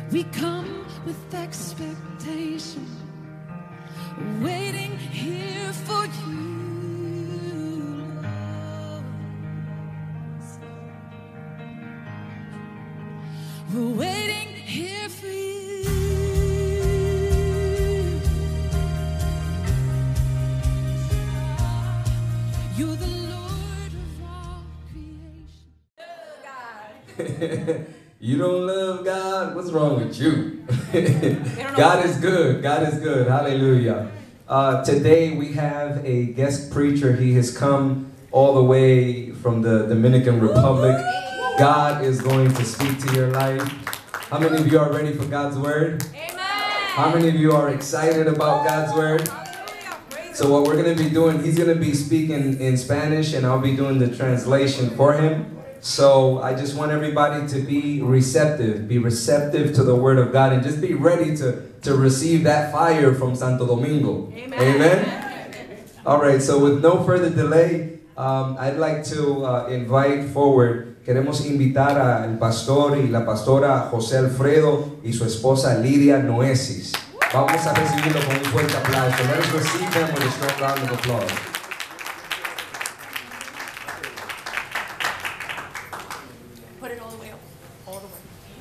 We come with expectation, waiting here for you, Lord. We're waiting here for you. You're the Lord of all creation. You don't love God? What's wrong with you? God is good. God is good. Hallelujah. Today we have a guest preacher. He has come all the way from the Dominican Republic. God is going to speak to your life. How many of you are ready for God's word? Amen. How many of you are excited about God's word? So what we're going to be doing, he's going to be speaking in Spanish and I'll be doing the translation for him. So I just want everybody to be receptive to the word of God and just be ready to receive that fire from Santo Domingo. Amen. Amen? All right, so with no further delay, I'd like to invite forward, queremos invitar al pastor y la pastora José Alfredo y su esposa Lidia Noesis. Vamos a recibirlo con un fuerte aplauso. Let us receive them with a strong round of applause. Put it all the way up. All the way.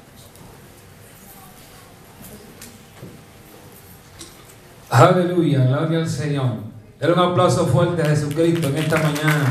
Aleluya, gloria al Señor. Dale un aplauso fuerte a Jesucristo en esta mañana.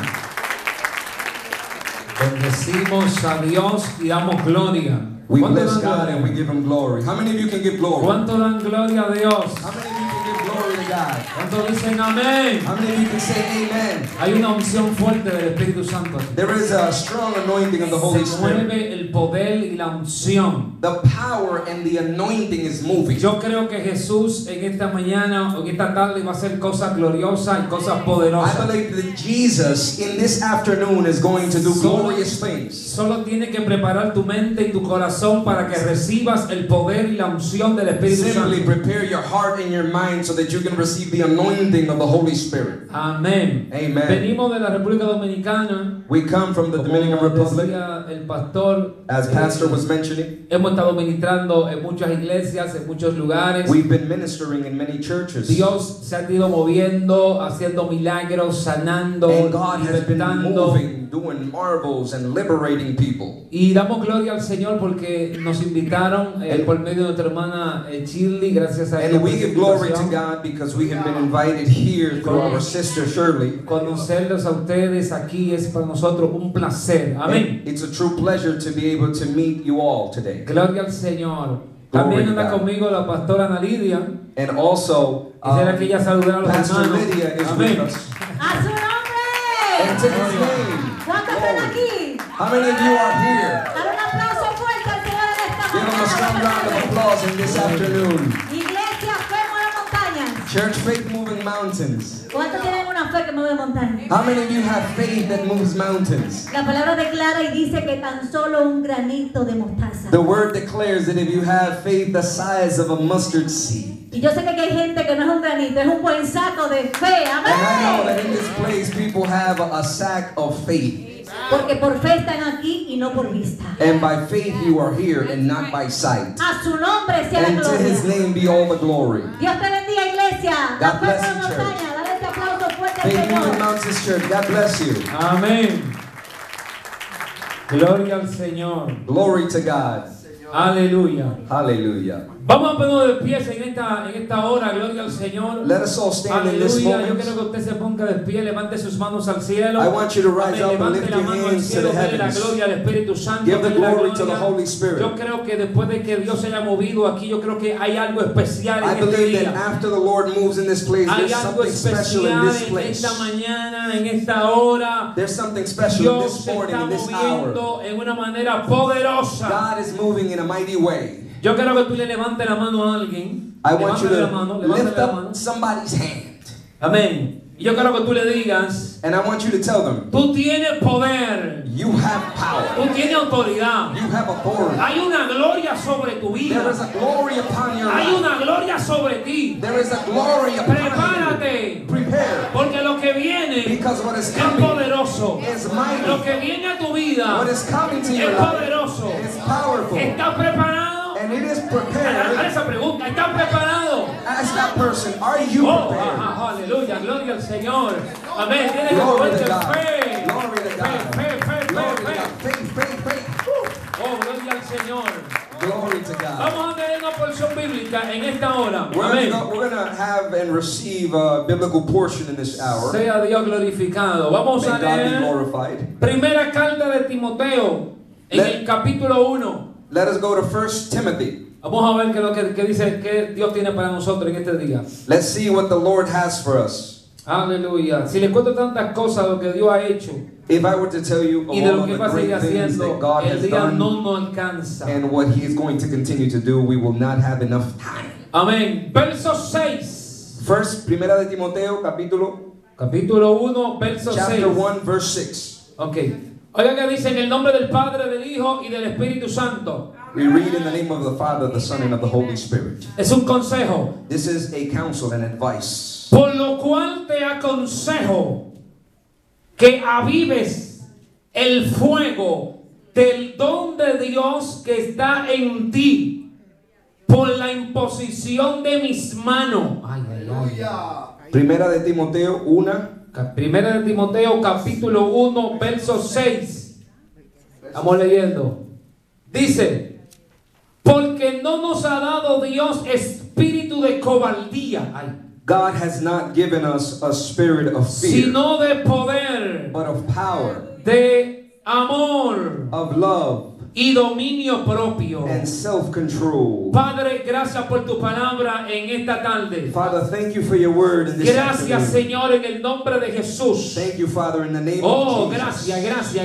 Bendecimos a Dios y damos gloria. We ¿Cuánto bless dan God gloria? and we give Him glory. How many of you can give glory? ¿Cuánto dan gloria a Dios? How many of you can give glory to God? ¿Cuánto dicen amén? How many of you can say amen? Hay una unción fuerte del Espíritu Santo. There is a strong anointing of the Holy Se Spirit. mueve el poder y la unción. The power and the anointing is moving. Yo creo que Jesús en esta mañana o en esta tarde va a hacer cosas gloriosas y cosas I poderosas. believe that Jesus in this afternoon is going to do glorious things. Solo tiene que preparar tu mente y tu corazón para que recibas el poder y la unción del Espíritu Simply Santo. prepare your heart and your mind so that you can receive the anointing of the Holy Spirit. Amén. Amen. Venimos de la República Dominicana. We come from the Como Dominican Republic, decía el pastor, as Pastor was mentioning. hemos estado ministrando en muchas iglesias, en muchos lugares. We've been ministering in many churches. Dios se ha ido moviendo, haciendo milagros, sanando, And God has been libertando. moving, doing marvels and liberating people. Y damos gloria al Señor porque nos invitaron por medio de nuestra hermana Shirley, gracias a ella. And por we esa give glory to invitación. God because we have been invited here through our sister Shirley. Conocerlos a ustedes aquí es para nosotros un placer. Amén. And it's a true pleasure to be able to meet you all today. Gloria al Señor. Glory También to anda God. conmigo la pastora Ana Lidia. And also, Quisiera que ella saludara a los Pastor hermanos. Lydia is Amén. with us. ¡A su nombre! And to his name. ¿Cuántos están Glory. aquí? How many of you are here? Dar un aplauso fuerte al Señor en esta Give him a strong round of mañana. applause in this afternoon. Iglesia, fe mueve montañas. Church faith moving mountains. ¿Cuántos tienen una fe que mueve montañas? How many of you have faith that moves mountains? La palabra declara y dice que tan solo un granito de mostaza. The word declares that if you have faith the size of a mustard seed. Y yo sé que aquí hay gente que no es un granito, es un buen saco de fe. And I know that ¡Amén! in this place people have a sack of faith. Porque por fe están aquí y no por vista. And by faith you are here and not by sight. A su nombre sea la And to his gloria. name be all the glory. Dios te bendiga, iglesia. La God fe bless mueve you, church. montañas. Dale este aplauso fuerte al Faith moving Señor. mountains church. God bless you. Amén. Gloria al Señor. Glory to God. Aleluya. Hallelujah. Vamos a ponernos de pie en esta hora, gloria al Señor. Let us all stand in this Aleluya, yo quiero moment. que usted se ponga de pie, levante sus manos al cielo. I want you to rise Amén, up and levante lift la your mano al hands to cielo, the dele la heavens. gloria al Espíritu Santo. Give the dele la glory to the gloria. Holy Spirit. Yo creo que después de que Dios se haya movido aquí, yo creo que hay algo especial I en este believe día. that after the Lord moves in this place, Hay there's algo something special in especial this en place. esta mañana, en esta hora. There's something special in Dios this se morning, está in this hour. moviendo en una manera poderosa. God is moving in a mighty way. Yo quiero que tú le levantes la mano a alguien. I want you Levántale la to mano, lift levántale la mano. up somebody's hand. Amén. Y yo quiero que tú le digas, And I want you to tell them, tú tienes poder, you have power. tú tienes autoridad. You have authority. Hay una gloria sobre tu vida. There is a glory upon your Hay life. una gloria sobre ti. There is a glory upon you. Prepárate, Prepare. porque lo que viene Because what is es coming poderoso. is mighty. Lo que viene a tu vida What is coming to your es life poderoso. is powerful. ¿Estás preparado? And it is Haz prepared, esa pregunta. ¿Están preparados? ask that person, are you Oh, prepared? aleluya, gloria al Señor. Amén. Tiene que Glory moverse to God. fe. Glory to God. Fe. Glory to God. Faith. Oh, gloria al Señor. Glory to God. Vamos a tener una porción bíblica en esta hora. We're Amén. gonna have and receive a biblical portion in this hour. Sea Dios glorificado. Vamos May a God be leer glorified. primera carta de Timoteo en Let- el capítulo 1. Let us go to 1 Timothy. Vamos a ver qué es lo que dice que Dios tiene para nosotros en este día. Let's see what the Lord has for us. Aleluya. Si les cuento tantas cosas de lo que Dios ha hecho If I were to tell you y de all lo of que the va a seguir great things haciendo, that God el has día done no nos alcanza. and what He is going to continue to do, we will not have enough time. Amén. Verso 6. First, Primera de Timoteo, Capítulo 1, verso 6. chapter 1, verse 6. Ok. Oiga que dice en el nombre del Padre, del Hijo y del Espíritu Santo. We read in the name of the Father, the Son, and of the Holy Spirit. Es un consejo. This is a counsel and advice. Por lo cual te aconsejo que avives el fuego del don de Dios que está en ti por la imposición de mis manos. Primera de Timoteo 1, Primera de Timoteo capítulo 1 verso 6. Estamos leyendo. Dice, porque no nos ha dado Dios espíritu de cobardía. God has not given us a spirit of fear, Sino de poder, but of power, de amor of love, y dominio propio. and self-control. Padre, gracias por tu palabra en esta tarde. Father, thank you for your word in this Gracias, afternoon. Señor, en el nombre de Jesús. Thank you, Father, in the name Oh, of Jesus. gracias.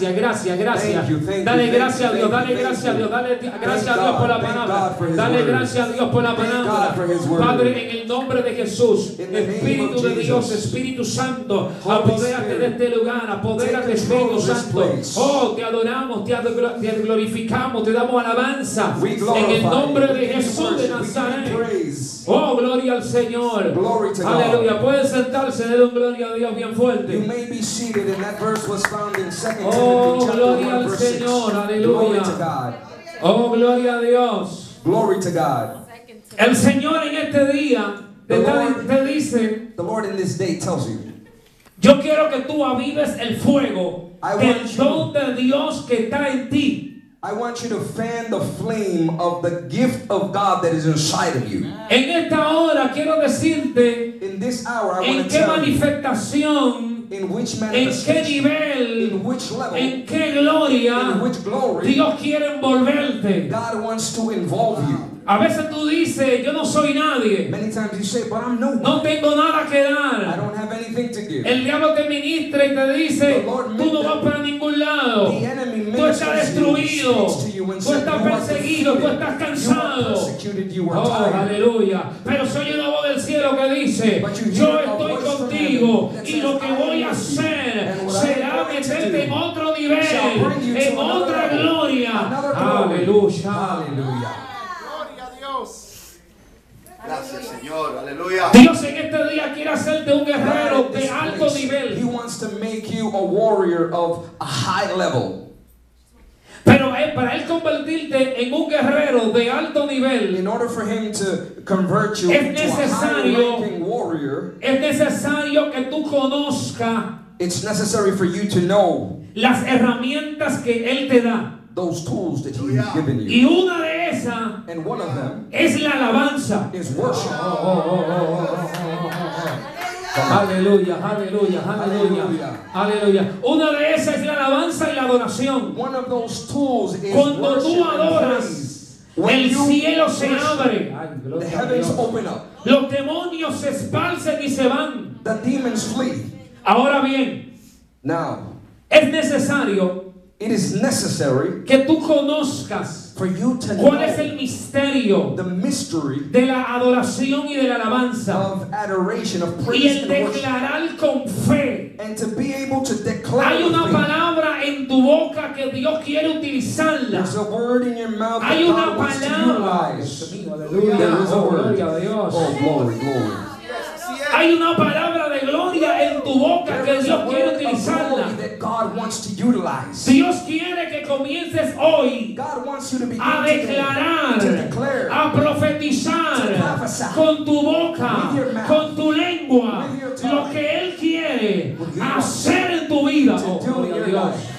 Thank you, Dale thank gracias you, a Dios, thank dale you, gracias a thank Dios, you. dale gracias a Thank Dios por la God, thank palabra. God for His Dale word. gracias a Dios por la Thank palabra. God for His word. Padre, en el nombre de Jesús, In the name Espíritu of de Dios, Jesus. Espíritu Santo, Holy apodérate de Spirit, este lugar, apodérate, take control Espíritu of this Santo. place. Oh, te adoramos, te glorificamos, te damos alabanza. We En glorify el nombre you. de We give you Jesús de worship. We give you Nazaret. praise. Oh, gloria al Señor. Glory to God. Aleluya. Pueden sentarse, denle un gloria a Dios bien You fuerte. may be seated, and that verse was found in 2 Oh, Timothy chapter gloria 1, al verse 6. Señor, aleluya. Glory to God. Oh, gloria a Dios. Glory to God. El Señor en este día The Lord- te dice, The Lord in this day tells you, yo quiero que tú avives el fuego I del want you- don de Dios que está en ti. I want you to fan the flame of the gift of God that is inside of you. En esta hora quiero decirte In this hour, I en want to qué tell you manifestación, in which en qué manifestation, nivel, in which level, en qué gloria in which glory Dios quiere envolverte. God wants to involve you. A veces tú dices, yo no soy nadie, Many times you say, but I'm no no one. tengo nada que I dar. don't have anything to give. El diablo te ministra y te dice, The Lord tú no vas para ningún lado. The enemy Tú estás ministers you, destruido, speaks to you and tú says, estás you are perseguido, tú defeated, estás you are cansado. persecuted, you are Oh, tired. aleluya. Pero soy una voz del cielo que dice, But you yo hear a estoy voice from contigo heaven that y says, lo que I am voy a with you. hacer And what I am será going to meterte do en otro shall nivel, bring you to en another otra level, gloria. another glory. Aleluya. Hallelujah. Gloria a Dios. Gracias, Señor. Aleluya. Dios en este día quiere hacerte un guerrero God, in de this alto place, He nivel. wants to make you a warrior of a high level. Pero para Él convertirte en un guerrero de alto nivel, In order for Him to convert you Es into a necesario- high-ranking warrior, es necesario que tú conozcas it's necessary for you to know las herramientas que Él te da. those tools that He's given you. Y una de esas And one of them es la alabanza. is worship. Aleluya, aleluya, aleluya, Aleluya. aleluya. Una de esas es la alabanza y la adoración. One of those tools is Cuando worship tú and adoras, praise. When el you cielo se worship, abre, the heavens open up. los demonios se esparcen y se van. The demons flee. Ahora bien, Now, es necesario it is necessary que tú conozcas for you to cuál es el know misterio the mystery de la adoración y de la alabanza of adoration, of y praise el and worship, declarar con fe. and to be able to declare Hay una with faith. palabra en tu boca que Dios quiere utilizarla. There's a word in your mouth that Hay una God wants to palabra. utilize. Aleluya. There is a Oh, word. gloria a Dios. Oh, glory, glory. Así es. Hay Hay una palabra de gloria en tu boca que There is a Dios quiere word of utilizarla. glory that God wants to utilize. Dios quiere que comiences hoy God wants you to begin a today declarar, to declare, a profetizar to prophesy con tu boca, with your mouth, con tu lengua, with your tongue, lo que Él quiere what He wants hacer en tu vida. to Oh, do in gloria a your Dios. life.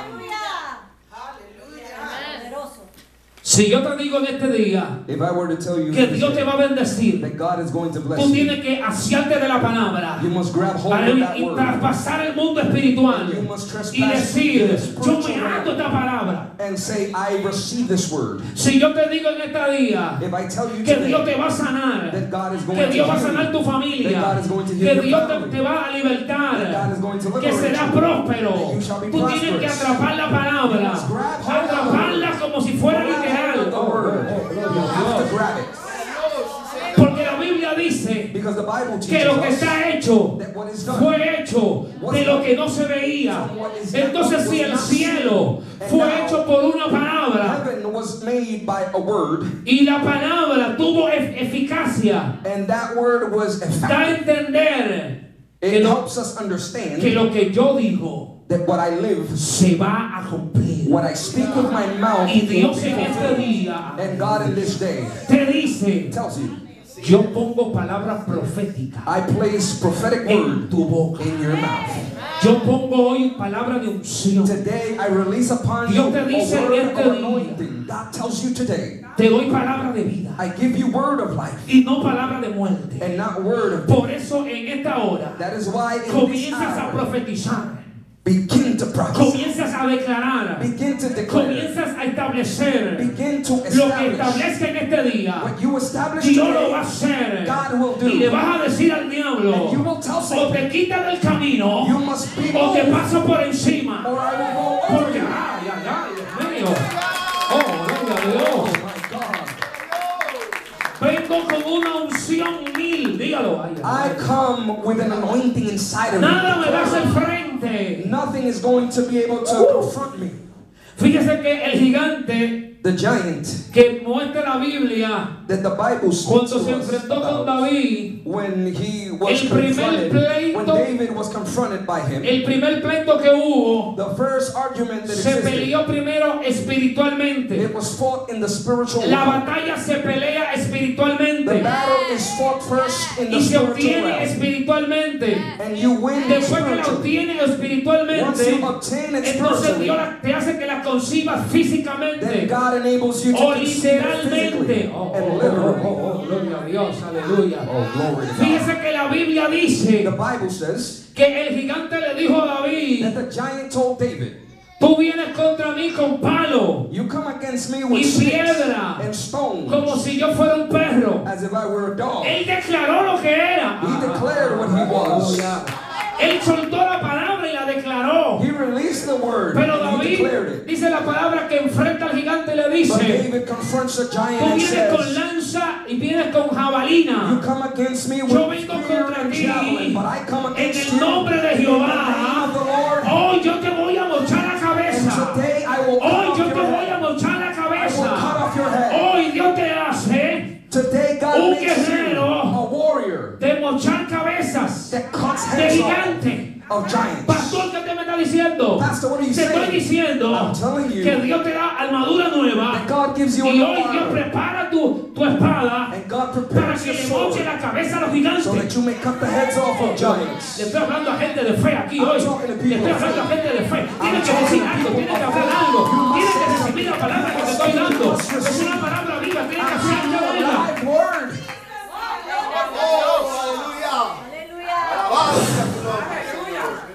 Si yo te digo en este día If I were to tell you que this Dios te va a bendecir, that God is going to bless tú you, tienes que asiarte de la palabra. you must grab hold of Aleluya, that y word. traspasar el mundo espiritual You must trespass y decir, the yo spiritual me ato esta palabra. and say, I receive this word. Si yo te digo en este día If I tell you que today Dios te va a sanar, that God is going que to Dios va a heal sanar you, tu familia, that God is going to heal que your Dios family, te va a that libertar, God is going to que liberate serás you, próspero. that you shall be Tú tienes que prosperous. atrapar la palabra, You must grab hold of the atraparla word. como si fuera Grab hold literal. of the word. gloria You a have to Dios. grab it. Porque la Biblia dice Because the Bible que teaches lo que us está hecho that what is done fue hecho de lo que no se veía. Entonces, si el cielo fue hecho por una palabra heaven was made by a word, y la palabra tuvo eficacia, and that word was da a effective. entender que It lo, helps us understand que lo que yo digo that what I live, se va a cumplir. what I speak with my mouth, Y will Dios be en este fulfilled. día And God in this day te dice, tells you, yo pongo palabra profética I place prophetic en word tu boca. in your mouth. Yo pongo hoy palabra de unción. Today I release upon you Dios te a dice en word este of día, anointing. God tells you today, te doy palabra de vida I give you word of life y no palabra de muerte. and not word of death. Por eso en esta hora That is why in this comienzas a hour, profetizar, begin to prophesy, comienzas a declarar, begin to declare, comienzas a establecer begin to lo que establish. establezca en este día. What you establish Dios lo va a today, hacer God will do. y le vas a decir al diablo, And you will tell o Satan, te quita del camino you must be o te moved, paso por encima. or I will go over Porque, you. ay, ay, ay, Dios mío. Oh, gloria a Dios. Oh my God. Vengo con una unción mil. Dígalo. Ay, ay, I ay. come with an anointing inside of Nada me va a hacer me. frente. Nothing is going to be able to confront me. Fíjese que el gigante The giant que muestra la Biblia that the Bible speaks cuando to se us enfrentó con about, David, when he was el primer confronted, when pleito, David was confronted by him, el primer pleito que hubo the first argument that se existed, peleó primero espiritualmente. it was fought in the spiritual La realm. batalla se pelea The espiritualmente battle is fought first in the y se spiritual obtiene realm, espiritualmente. and you win Después que la spiritually. obtiene Once espiritualmente, you obtain it entonces spiritually, Dios te hace que la concibas then físicamente God enables you to o conceive it literalmente. physically and literally. Gloria a Dios, aleluya. Oh, glory to God. Fíjese que la Biblia dice The Bible says que el gigante le dijo a that David, the giant told David, tú vienes contra mí con palo you come against me y with sticks piedra, and stones, como si yo fuera un perro. as if I were a dog. Él declaró lo que era. He declared what he was. Él soltó la palabra y la declaró. He released the word Pero and he declared David it. dice la palabra que enfrenta al gigante y le But dice, David confronts the giant tú and vienes con says, lanza y vienes con you jabalina. come against me Yo with vengo spear contra and ti javelin, but I come en against el you nombre de in the name Jehová. of the Lord. Hoy yo te voy a mochar la And cabeza. today I will cut Hoy off yo your te voy a head. mochar la I will cut cabeza. off your head. Hoy Dios te hace Today God Un makes you guerrero a warrior de mochar cabezas that cuts de heads off gigante. of giants. Pastor, ¿qué te me está diciendo? Pastor, what are you Te estoy saying? diciendo I'm telling you que Dios te da armadura nueva that God gives you a y new hoy Dios armor, prepara tu espada and God para prepares que your le sword moche la cabeza a los so gigantes. that you may cut the heads off of Le giants. estoy hablando a gente de fe aquí I'm hoy. talking to Le people estoy of hablando a faith. gente de fe. Tienes que talking decir to algo, people tienes que of hablar faith. algo. You must Tienes que say recibir la palabra que te estoy dando. must Es receive. una palabra viva, tienes que I'm giving you a aceptarla. live word. Oh, aleluya. Alabanza tu nombre, Señor.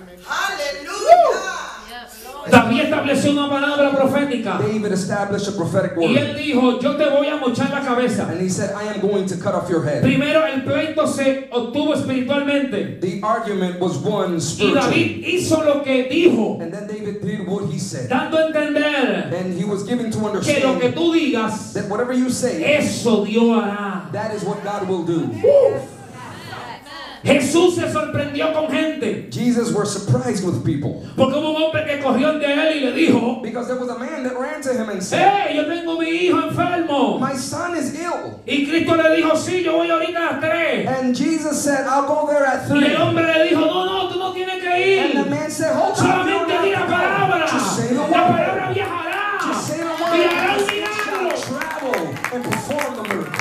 David estableció una palabra profética David established a prophetic y él word. dijo, yo te voy a mochar la cabeza. And he said, I am going to cut off your head. Primero el pleito se obtuvo espiritualmente The argument was won y spiritually. David hizo lo que dijo, And then David did what he said. dando a entender And he was given to que lo que understand tú digas, that whatever you say, eso Dios hará. that is what God will do. Jesús se sorprendió con gente. Jesus was surprised with people. Porque hubo un hombre que corrió ante él y le dijo, Because there was a man that ran to him and said, yo tengo mi hijo enfermo. my son is ill. Y Cristo le dijo, sí, yo voy ahorita a las 3. And Jesus said, I'll go there at Y el 3. hombre le dijo, no, tú no tienes que And the ir. man said, hold on, you Solamente don't di la have to go. palabra. Just say the La word. palabra viajará. Just say the word. Y hará un And milagro. it shall travel and perform the miracle.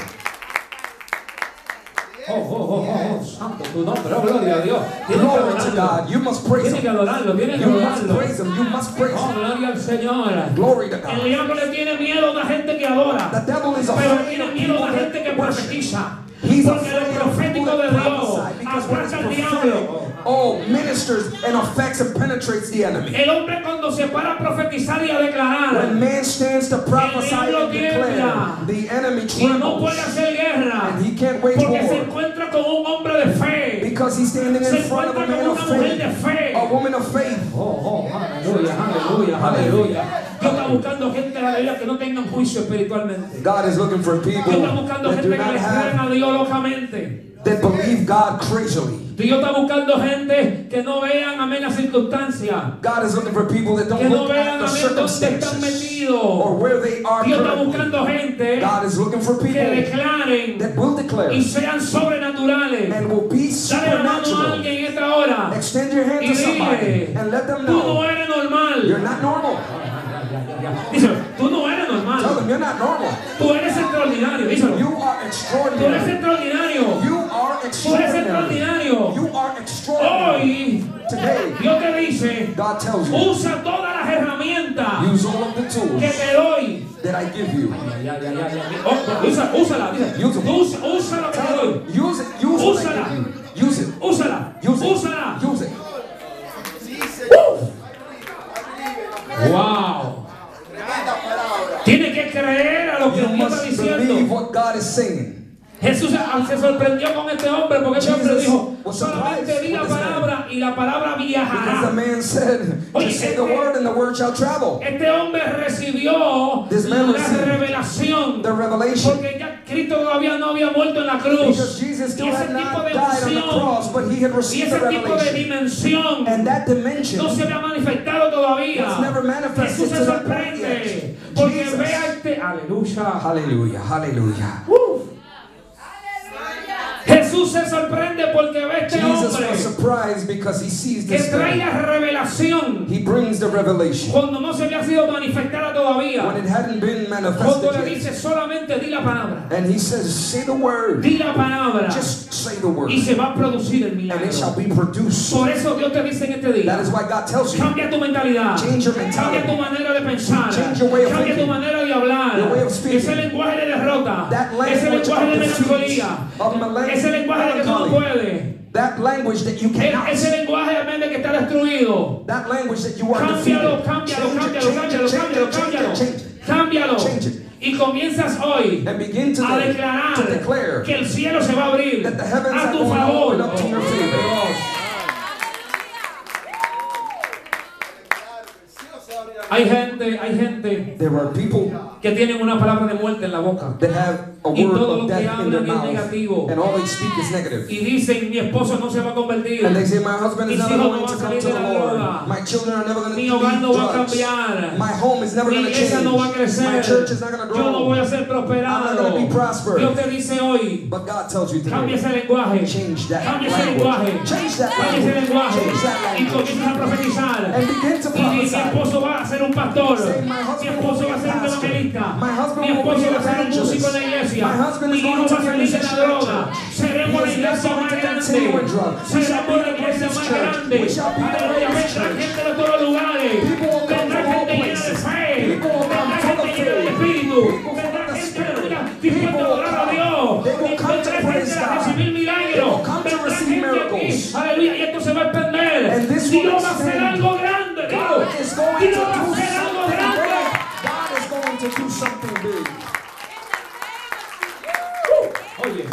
Santo tu nombre, gloria a Dios. Tienes que Glory to adorarlo. God. You must praise Tienes que him. adorarlo, tienes que You must adorarlo. praise him. You must praise Oh, him. gloria al Señor. Glory to El God. diablo le tiene miedo a una gente que adora. The devil is Pero afraid tiene of miedo a people una gente que that worship. profetiza. He's Porque lo afraid of people profético de that Dios prophesy because when it's aplaca al prophetic, diablo. ministers and affects and penetrates the enemy. El hombre cuando se para a profetizar y a declarar When man stands to prophesy diablo and declare, tiembla. the enemy y no puede trembles hacer guerra and he can't wage porque se war encuentra con un hombre de fe, because he's standing se in front of a encuentra man con of una mujer de faith, fe. a woman of faith. Aleluya, aleluya, aleluya. Dios está buscando gente, aleluya, que no tengan juicio espiritualmente. God is looking for Dios people está buscando that do gente que not le crean have, a Dios locamente. that believe God crazily. Dios está buscando gente que no vean, amén, las circunstancias. God is looking for people that Que don't no look vean, at the amén, dónde están circumstances or metidos. where they are Dios está currently. buscando gente God is looking for que people declaren that will declare y sean sobrenaturales. and will be Dale la mano a supernatural. alguien en esta hora. Extend your hand Y to somebody dile, and let them tú no know eres normal. you're not normal. Díselo, tú no eres Tell normal. them you're not normal. Tú eres extraordinario. Díselo. You are Tú eres extraordinary. extraordinario. You are Tú eres extraordinary. extraordinario. You are extraordinary. Hoy, Today, Dios te dice, God tells you, usa todas las herramientas use all of the que tools te doy. that I give you. Úsala. Use them. Usa lo que te Tell doy. them, use it. Use what I Úsala. give you. Use it. Úsala. Use it. Úsala. Use it. Wow. Tiene que creer a lo que You Dios está must believe diciendo. what God is saying. Jesús se sorprendió con este hombre porque este hombre Jesus dijo, was solamente surprised di la with this man. palabra y la palabra Because the viajará. man said, Oye, just say the word and the word shall travel. Este hombre recibió This man una received revelación The revelation. porque ya Cristo todavía no había muerto en la cruz. Because Jesus Y still ese had tipo not de died on the visión cross, but he had y received ese the tipo de revelation. dimensión And that dimension no se había manifestado todavía. was never manifested Jesús se to that point sorprende yet. porque Jesus. ve a este, aleluya. Hallelujah, hallelujah. Jesús se sorprende porque ve a este Jesus hombre was surprised because he sees que this trae man. la revelación He brings the revelation cuando no se había sido manifestada todavía. when it hadn't been Cuando le manifested yet. dice solamente di la palabra, And he says, say the word. di la palabra Just say the word. y se va a producir el And milagro. it shall be produced. Por eso Dios te dice en este día, That is why God tells you, cambia tu mentalidad, change your cambia tu mentality. manera de pensar, Change your way of cambia tu thinking. manera de hablar, Your way of speaking. ese lenguaje de derrota, That ese language lenguaje de of defeat, melancolía, of ese lenguaje de que tú no melancholy, puedes, that language that you cannot, ese lenguaje amén, de que está destruido. that language that you are Cámbialo, defeated. cámbialo, Change it, cámbialo, change cámbialo, it, cámbialo, change cámbialo, it, change it. cámbialo. Change it. Y comienzas hoy And begin a today declarar to declare que el cielo se va a abrir that the heavens a are tu going to favor. open up to your favor. Hay gente There are people que tienen una palabra de muerte en la boca that have a y word todo of lo que death in their hablan es mouth, negativo and all they speak is negative. y dicen mi esposo no se va a convertir, And they say, my husband is Mis never hijos going no to van a come to salir the de la Lord. droga. My children are never going to mi leave hogar no va a drugs. cambiar, My home is never mi going to iglesia change. no va a crecer, My church is not going to yo no voy grow. a ser I'm not prosperado. going to be prosperous. Dios te dice hoy, But God tells you cambia today, ese lenguaje, change that cambia ese lenguaje, language. Change that cambia ese language. lenguaje Change that y language. comienzas a profetizar. And begin to Y mi prophesy. esposo va a ser un pastor, Say, my mi husband esposo will va a be ser a un pastor. evangelista, My husband mi will be esposo an va a ser un músico en la evangelist. iglesia, My husband mi is going hijo to va a be a salir de la musician in droga, church. seremos la He is iglesia not más going to continue in grande, drugs. We shall seremos be la the iglesia greatest más church. grande, We shall be the aleluya, greatest vendrá church. gente de todos los lugares, People will come vendrá from all gente llena de places. fe, People will come vendrá full of gente llena de faith. espíritu, People vendrá full of the gente Spirit. aleluya, dispuesta a People will adorar a come. Dios, They will come to vendrá praise gente a God. recibir They milagros, will come to vendrá receive gente aquí, miracles. aleluya, y esto se va a extender. And this will Dios va a hacer extend. algo grande, God Dios. is going to Dios do va a something hacer algo big. grande. God is going to do something big. Oye,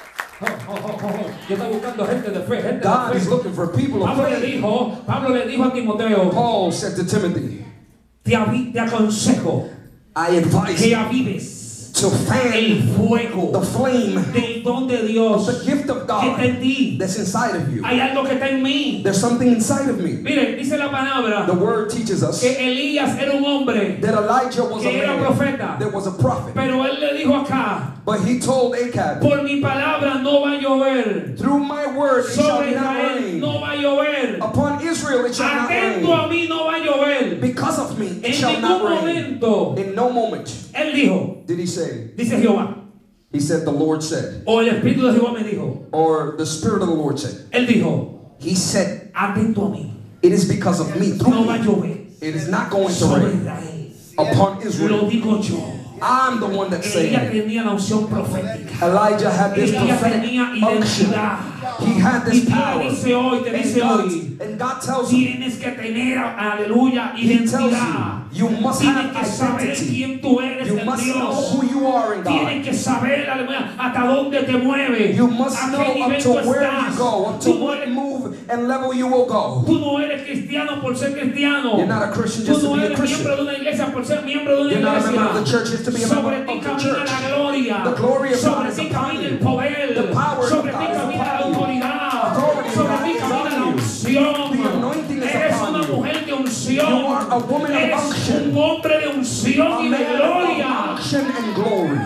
yo estoy buscando gente de fe, gente God de is fe. looking for people of Pablo le faith. dijo a Timoteo, Paul said to Timothy, te aconsejo I advise que you avives to fan el fuego the flame del don de Dios of the gift of que está en God ti. that's inside of you. Hay algo que está en mí. There's something inside of me. Mire, dice la palabra The word teaches us que Elías era un hombre, that Elijah was a que era man profeta. that was a prophet. Pero él le dijo acá, But he told Ahab, por mi palabra no va a llover. through my word it shall Sobre not Israel rain. no va a llover. Upon Israel it shall not Atento rain. a mí no va a llover. Because of me it En shall not ningún rain. momento In no moment él dijo, did he say. dice Jehová, He said the Lord said. o el Espíritu de Jehová me dijo, Or the Spirit of the Lord said. él dijo, He said, atento a mí, it is because of me. Through no va a me. llover It is not going to sobre rain Israel. upon Lo Israel. digo yo. I'm the one that's saying Ella it. tenía la unción profética. Elijah had this Ella prophetic tenía unction. identidad. He had Y this Dios power. dice hoy, te dice hoy, And God tells you, tienes que tener, aleluya, He tells identidad. you must Tienes have que saber identity. quién tú eres You en must know Dios. who you are in Tienes God. que saber, aleluya, hasta dónde te mueves. You must a know qué up nivel to tú where estás. you go, up to Tú no what eres- move and level you will go. Tú no eres cristiano por ser cristiano. You're not a Christian Tú just to no be a eres Christian. miembro de una iglesia por ser miembro de una You're not a iglesia. member of the church just to be a member Sobre of ti the camina church. la gloria. The glory of Sobre God is ti upon camina you. el poder. The power of Sobre God ti is camina la upon you. autoridad. Authority of Sobre God ti is camina on la you. unción. The anointing is Eres upon una you. mujer de unción. You are a woman of Eres unction. un hombre de unción A y de man of gloria. unction and glory.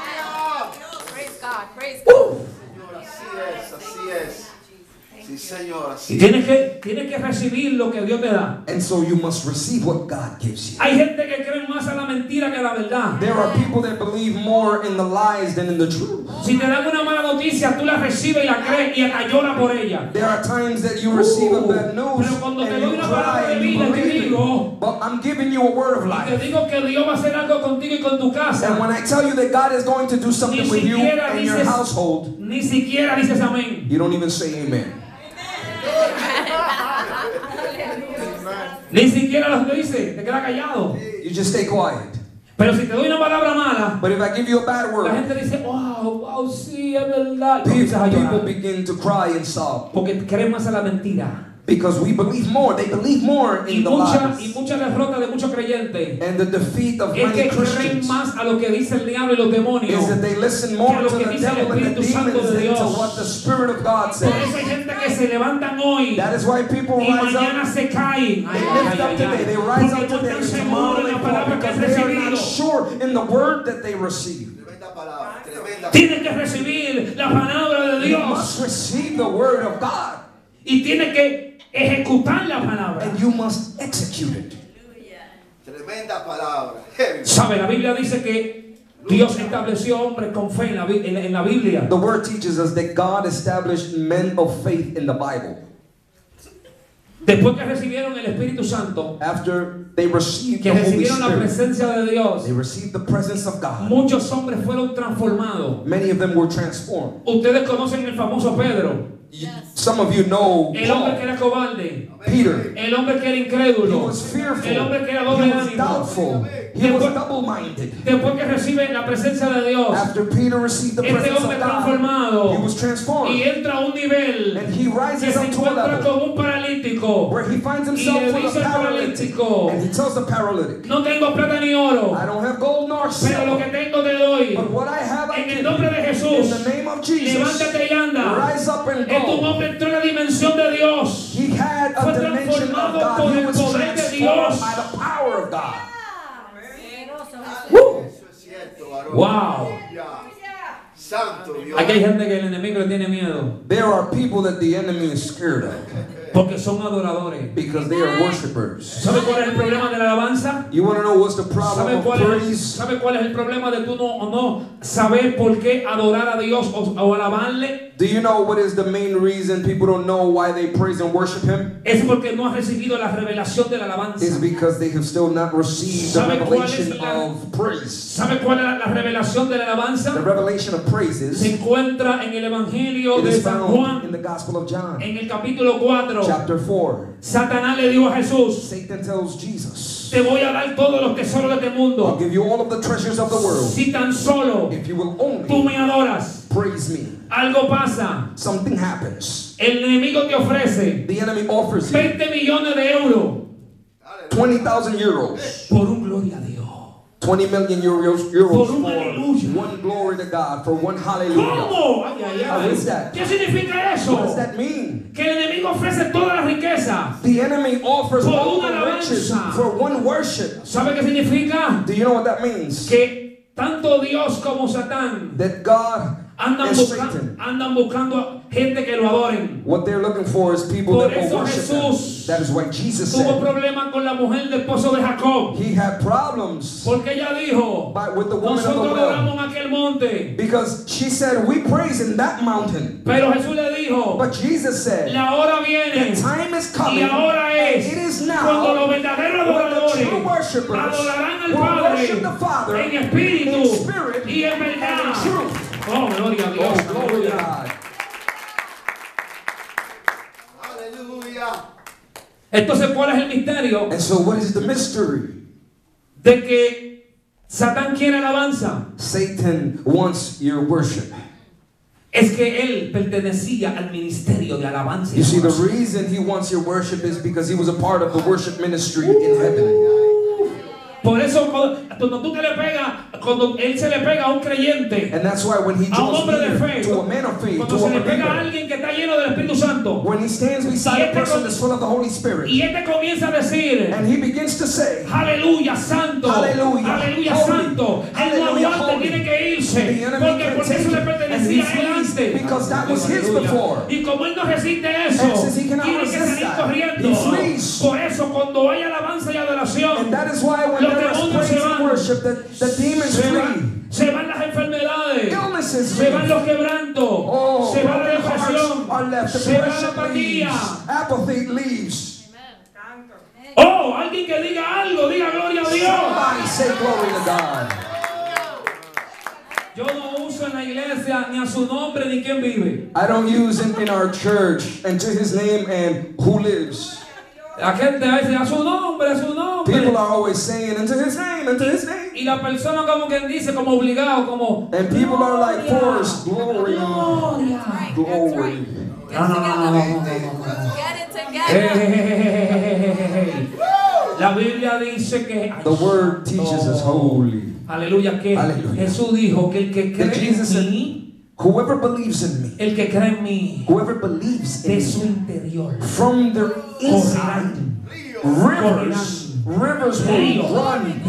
Praise God. Praise God. Así es. Sí, Señor, Y así es. tienes que recibir lo que Dios te da. And so you must receive what God gives you. Hay gente que cree más a la mentira que a la verdad. There are people that believe more in the lies than in the truth. Si te dan una mala noticia, tú la recibes y la crees y hasta lloras por ella. There are times that you receive a bad news Pero cuando te and doy you una palabra cry de and you vida, te believe digo, it. But I'm giving you a word of y te life. digo que Dios va a hacer algo contigo y con tu And casa. when I tell you that God is going to do something Ni with you siquiera and your dices- household, Ni siquiera dices amén. you don't even say amen. Ni siquiera lo dices, te quedas callado. You just stay quiet. Pero si te doy una palabra mala, But if I give you a bad la word, gente dice, wow, sí, es verdad. Y comienzas a people llorar. begin to cry and sob Porque creen más a la mentira. because we believe more. They believe more Y in the mucha lies. derrota de muchos creyentes And the defeat of es many que creen Christians más a lo que dice el diablo y los demonios. is that they listen que more a lo to que the dice el devil and the Espíritu Santo demons de than to Dios. what the Spirit of God Por eso hay says. gente que se levantan hoy That is why people y rise mañana up. se caen. They lift up today, they rise Porque up no today, están and seguros tomorrow en they la fall palabra que because has they are recibido. not sure in the word that they receive. Tremenda palabra, tremenda palabra. Tienes que recibir la palabra de You Dios must receive the word of God y tienes que ejecutar la palabra. and you must execute it. Tremenda palabra. Heavy. ¿Sabe? La Biblia dice que Dios estableció hombres con fe en la Biblia. The word teaches us that God established men of faith in the Bible. Después que recibieron el Espíritu Santo, After they received que the Holy recibieron la Spirit, presencia de Dios, they received the presence of God. muchos hombres fueron transformados. Many of them were transformed. Ustedes conocen el famoso Pedro, Some of you know el hombre que Paul, era cobarde, Peter. el hombre que era He incrédulo, was fearful. el hombre que era He doble was ánimo. doubtful. He was double-minded. Después que recibe la presencia de Dios, After Peter received the este presence hombre of God, transformado he was y transformed. entra a un nivel And he que rises se up to a encuentra level con un paralítico where he finds y himself le with dice a al paralytic. paralítico, And he tells the paralytic, no tengo plata ni oro, I don't have gold nor pero lo que silver, tengo te doy. but what I have I En el give nombre de you. Jesús, In the name of Jesus, levántate y anda. rise up and Es un go. hombre entró en la dimensión de Dios. He had Fue a dimension of transformado God. por He el was poder de transformed Dios. by the power of God. Eso es cierto, varón. Wow. Ya. Santo Dios. Aquí hay gente que el enemigo le tiene miedo There are people that the enemy is scared of porque son adoradores. because they are worshipers. ¿Sabe cuál es el problema de la alabanza? You want to know what's the problem ¿Sabe of praise? ¿Sabe cuál es el problema de tú no saber por qué adorar a Dios o alabarle? Do you know what is the main reason people don't know why they praise and worship Him? Es porque no has recibido la revelación de la alabanza. It's because they have still not received the ¿Sabe cuál es revelation la- of praise. ¿Sabe cuál es la revelación de la alabanza? The revelation of praise Se is, encuentra en el Evangelio it de is San found in Juan, the Gospel of John, en el capítulo 4. chapter 4. Satanás le dijo a Jesús, Satan tells Jesus, te voy a dar todos los tesoros de este I'll mundo give you all of the treasures of the world si tan solo if you will tú only me adoras. praise me. Algo pasa. Something happens. El enemigo te ofrece The enemy offers you 20 millones de euros 20,000 euros por un gloria a Dios. 20 million euros Por for un aleluya. one glory to God, for one hallelujah. ¿Cómo? Ay, ay, How ay. is that? ¿Qué significa What does eso? that mean? Que el enemigo ofrece toda la riqueza. The enemy offers Por all una the riches alabanza. for one worship. ¿Sabe qué significa? Do you know what that means? Que tanto Dios como Satán That God andan and buscando gente que lo adoren. what they're looking for is people Por that will eso worship Jesús them. That is why Jesus Tuvo said problemas con la mujer del pozo de Jacob. he had problems Porque ella dijo, with the woman of the nosotros well. adoramos en aquel monte. Because she said, we praise in that mountain. Pero Jesús le dijo, But Jesus said, la hora viene the time is y coming, ahora and es it is cuando los now, verdaderos when the adoradores true worshipers adorarán al will Padre worship the Father en in espíritu spirit y en and in verdad. truth. Oh, gloria a Dios. Oh, glory to Aleluya. God. Aleluya. Entonces, ¿cuál es el misterio? And so what is the mystery? De que Satán quiere alabanza. Satan wants your worship. Es que él pertenecía al ministerio de alabanza. y You see, the adoración. reason he wants your worship is because he was a part of the worship ministry in heaven. Por eso cuando tú te le pegas, cuando él se le pega a un creyente, And that's why when he a un draws hombre de near fe, to a man of faith, cuando to a se le pega a believer, alguien que está lleno del Espíritu Santo, when he stands beside a person that's full of the Holy Spirit, y este comienza a decir, and he begins to say, aleluya, santo, Aleluya, aleluya, holy, santo, él no aleluya, aguanta, holy. tiene que irse, The enemy porque can eso take le it, pertenecía and a él he flees antes. because that was his Aleluya. before. Y como él no resiste eso, And since he cannot tiene que resist salir that, corriendo. he flees. Por eso cuando hay alabanza y adoración, And that is why when los there is demonios praise se and van. worship, the demons flee. Se van las enfermedades, Illnesses se van leave. los quebrantos, Oh, se va la broken depresión, hearts are left. se va la Depression apatía. leaves. Apathy leaves. Oh, alguien que diga algo, diga gloria a Dios. Somebody say glory to God. Yo no uso en la iglesia ni a su nombre ni quién vive. I don't use in our church and to his name and who lives. La gente a veces a su nombre, a su nombre. People are always saying into his name, into his name. Y la persona como quien dice, como obligado, como And people are like Gloria. forced glory. Gloria. Glory. No. Get it together. Hey. La Biblia dice que The word teaches us holy. aleluya, que Aleluya. Jesús dijo que el que That cree Jesus en said, mí, whoever believes in me, el que cree en mí, whoever believes de in su me, interior from their inside, rivers will run.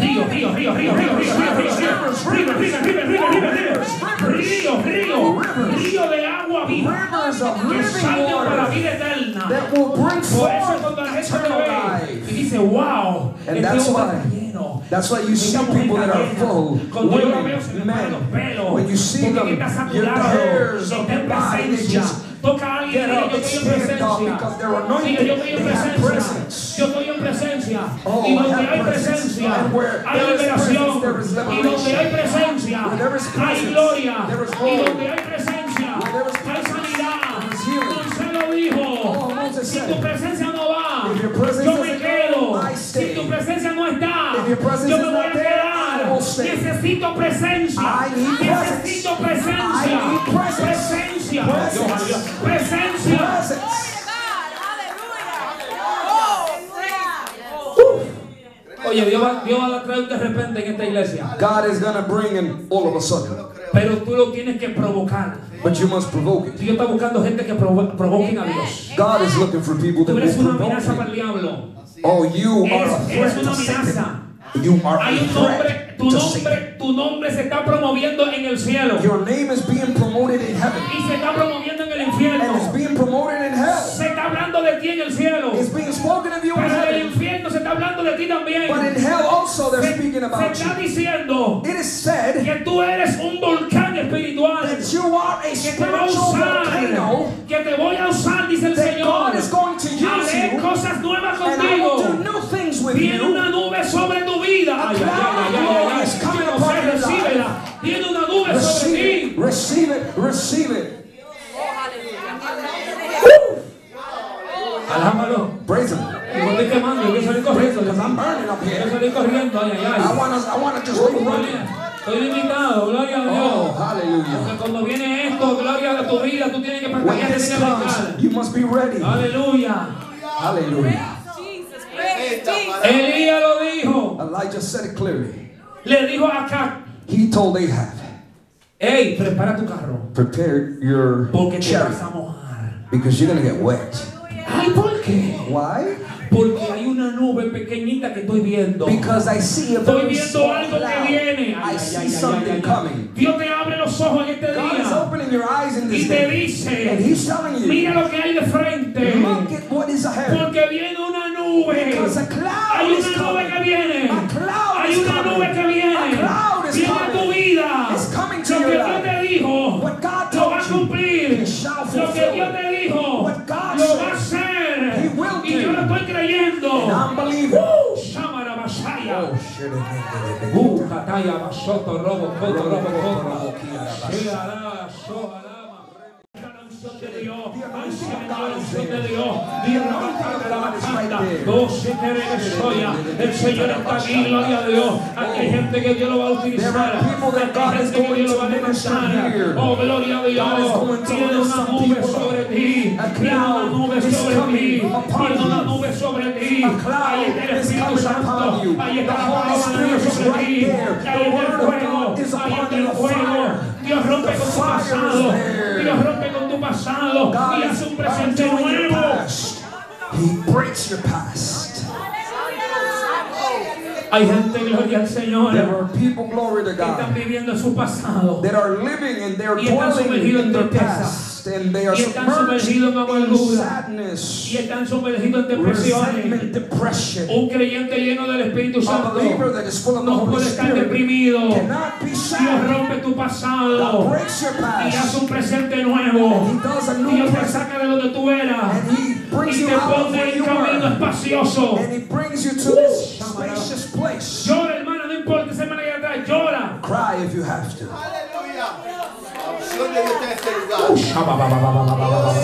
Río de agua viva Rivers of que living salgan para la water vida eterna. that will bring Por eso cuando la forth gente eternal lo ve y life. dice, wow, And este that's hombre why- está lleno. That's why you see people that are full, Cuando yo lo veo se me women, paran los men. pelos. When you see Porque them, está your saturado, hairs of está their en body, they presencia. just Toca a alguien y get diga, up, yo they estoy en stand up presencia. because they're anointed. Diga, yo estoy en They have presencia. presence. Yo estoy en presencia. Oh, Y donde I have hay presence. presencia, And where hay there is liberación. presence, there is Y donde liberation. hay presencia, Where there is hay presence, gloria. there is Y glory. donde hay presencia, Where there is hay sanidad. there is healing. Moisés lo dijo. Oh, Moses Si said tu it. presencia no va, If your presence yo me doesn't quedo. go, I Si stay. tu presencia no está, If your presence yo is me voy not a there, quedar. I will stay. Necesito presencia. I need presence. Necesito presencia. I need presence. Presencia. Presence. Presencia. Presence. Oye, Dios va a traer de repente en esta iglesia. God is going to bring in all of a sudden. Pero tú lo tienes que provocar. But you must provoke it. Dios está buscando gente que provoquen a Dios. God is looking for people that Tú eres will una provoke amenaza para him. el diablo. Oh, you are a Eres threat una to amenaza. Satan. You are Hay a un nombre, threat to Satan. tu nombre se está promoviendo en el cielo Your name is being promoted in heaven. y se está promoviendo en el And infierno. it's being promoted in hell. Se está hablando de ti en el cielo, It's being spoken of you in pero en el heaven. infierno se está hablando de ti también. But in hell also they're speaking Se about está you. diciendo It is said que tú eres un volcán espiritual, that you are a que te va a spiritual usar, volcano, que te voy a usar, dice el that Señor. God is going to use Haré you, cosas nuevas and I will do contigo. new things with Viene you. una nube sobre tu vida. A cloud of glory is coming No upon sé, your life. recíbela. Viene una nube sobre Receive ti. it, receive it, receive it. Alábalo. Praise Him. Yo estoy quemando, yo voy a salir corriendo. Because I'm burning up Yo voy a here. salir corriendo. Ay, ay, I ay. want to just go running. Estoy limitado, gloria a Dios. Oh, hallelujah. Porque cuando viene esto, gloria de tu vida, tú tienes que When preparar, this tienes que comes, brincar. you must be ready. Aleluya. Hallelujah. Jesus, praise Jesus. Elías lo dijo. Elijah said it clearly. le dijo a Acab, He told Ahab, hey, prepara tu carro, prepare your porque te chariot vas a mojar. because you're going to get wet. Ay, ¿por qué? Why? Porque hay una nube pequeñita que estoy viendo. Because I see a Estoy very viendo small algo que cloud. viene. I see something coming. Dios te abre los ojos en este God is día opening your eyes in this y te day. And dice, He's telling you, mira lo que hay de frente. look at what is ahead. Porque viene una nube. Because a cloud Hay is una nube que coming. viene. A cloud Hay is una coming. nube que viene. A cloud is Viene a tu coming. vida. It's coming to Lo your que Dios life. te dijo, What God lo va a told you, cumplir. He shall Lo que fulfill. Dios te dijo, What God lo said, va a hacer. He will Y yo do. lo estoy creyendo. And I'm believing. Shamara Basaya. Oh, shit. Kataya Bashoto Robo Koto Robo Koto. Sheara Shoharama. La unción de Dios. La unción de Dios. Mira la bacanda. Oh, se te resoya. El Señor está aquí, gloria a Dios. Aquí hay gente que Dios lo va a utilizar. Aquí hay gente que Dios lo va a levantar. Oh, gloria a Dios. Tiene una nube sobre ti. Tiene una nube sobre ti. Tiene una nube sobre ti. Ahí está el Espíritu Santo. Ahí está la palabra de Dios sobre ti. Ahí está el fuego. Ahí está el fuego. Dios rompe con tu pasado. Dios rompe con tu pasado y hace un presente nuevo. He breaks your past. Hay gente, gloria al Señor, There are people, glory to que están God, viviendo su pasado that are living and they're y están dwelling sumergidos in en their tristeza. past, and they are Y están submerged sumergidos en in amargura. sadness, Y están sumergidos en depresiones. resentment, depression. Un creyente lleno del Espíritu A Santo believer that is full of the no Holy puede estar Spirit deprimido. cannot be Dios sad. rompe tu God pasado breaks your y hace past, un presente nuevo. and He does a new Dios te present, saca de donde tú eras and He brings y you te out of pone where en you camino were, espacioso. and He brings you to this spacious place. Llora, hermano, no importa esa hermana que atrás, llora. Cry if you have to. Aleluya. La unción de Dios está en este lugar.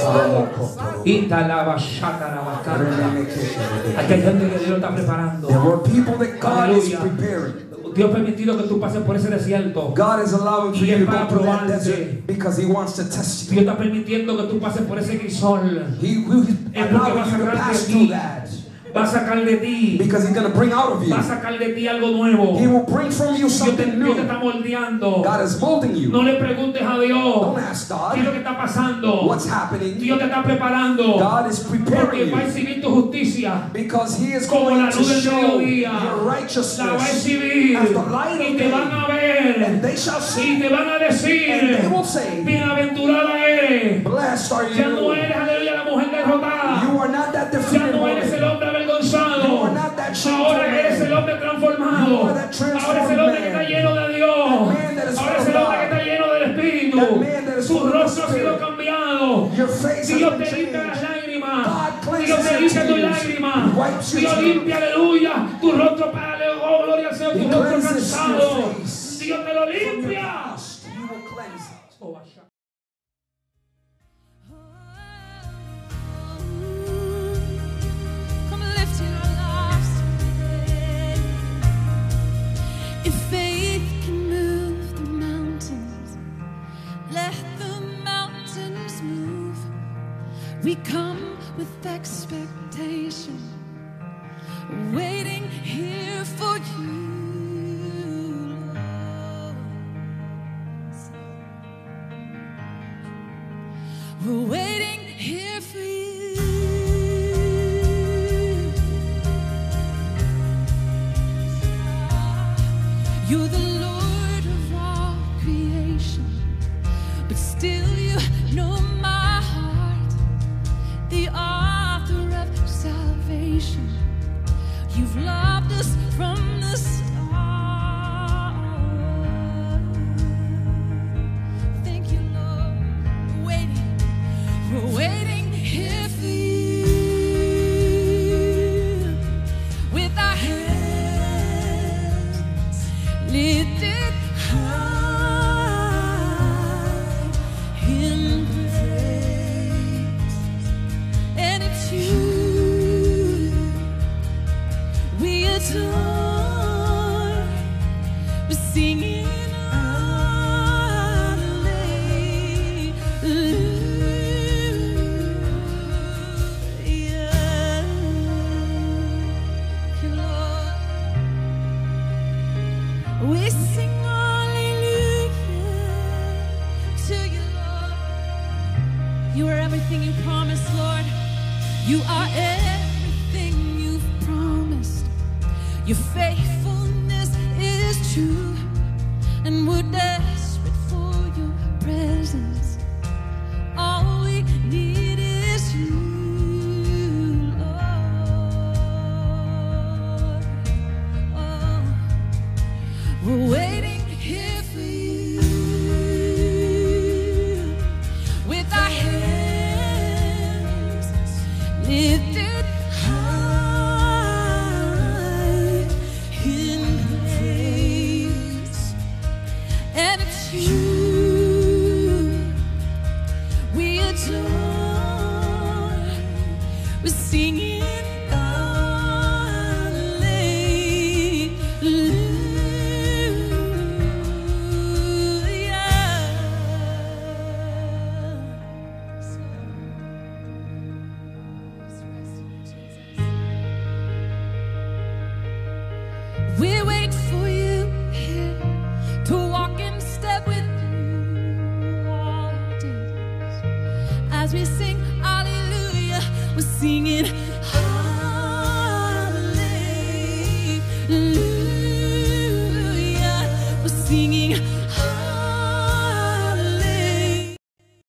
Aquí hay gente que Dios lo está preparando. There were people that God is Aleluya. preparing. Dios ha permitido que tú pases por ese desierto. God is allowing for Y you es to para go through that probarte. desert because He wants to test Dios you. está permitiendo que tú pases por ese crisol. He will Es porque va allow a you to sacar pass de through ti. that Va a sacar de ti. because He's going to bring out of you. Va a sacar de ti algo nuevo. He will bring from you Dios te something new. está moldeando. God is molding you. No le preguntes a Dios Don't ask qué es lo que God está pasando. what's happening. Dios te está preparando. God is Porque preparing va a you exhibir tu justicia. because He is Como going la to luz del show mediodía. your La va a righteousness exhibir. as the light Y of te van a day. ver. And they shall see, Y te van a and they decir, will say, bienaventurada eres. blessed are Ya no you. eres, aleluya, la mujer derrotada. You are not that Ya defeated no eres el woman. hombre avergonzado. You are not that shameful Ahora eres el man. hombre transformado. You are that transformed Ahora es el hombre que man. está lleno de Dios. That man that is Ahora full es of el hombre que God. está lleno del Espíritu. That man that is Tu full of the rostro ha sido Spirit. cambiado. Your face has Dios been te limpia las changed. lágrimas. God cleanses Dios te your limpia tus tears. lágrimas. He wipes your Dios tears. limpia, aleluya, tu rostro para, oh gloria al Señor, He tu rostro cleanses cansado. your face. Dios te lo From your limpia. past, He will cleanse it. Oh, vaya. Come lift your lives today. If faith can move the mountains, let the mountains move. We come with expectation, waiting here for you, Lord. We're waiting here for you. You're the Lord of all creation, but still you know my heart, the author of salvation. You've loved us from the start. Thank you, Lord. We're waiting here for you, with our hands lifted high in praise. And it's you we adore. We're singing hallelujah. Thank you, Lord. everything you promised, Lord. You are everything you've promised. Your faithfulness is true, and we're desperate for your presence. All we need is you, Lord. Oh, we're waiting here for you with our hands lifted high in praise. And it's you we adore. We're singing we wait for you here to walk in step with you all days. As we sing hallelujah, we're singing hallelujah. We're singing